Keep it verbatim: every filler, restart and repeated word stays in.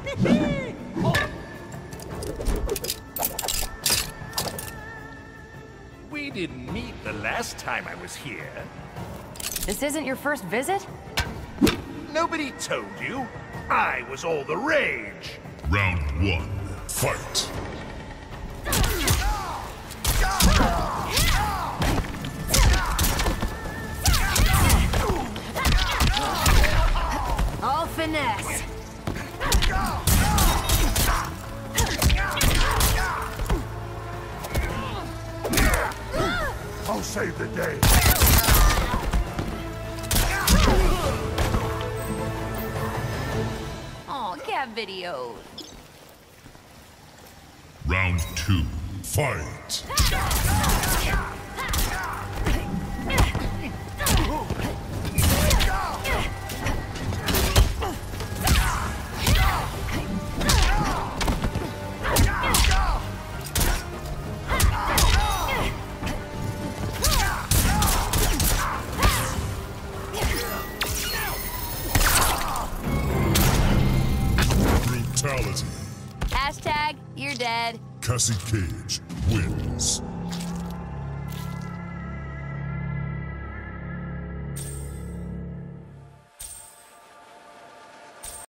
We didn't meet the last time I was here. This isn't your first visit? Nobody told you. I was all the rage. Round one, fight. All finesse. I'll save the day. Oh, cat videos. Round two, fight. Brutality. Hashtag, you're dead. Cassie Cage wins.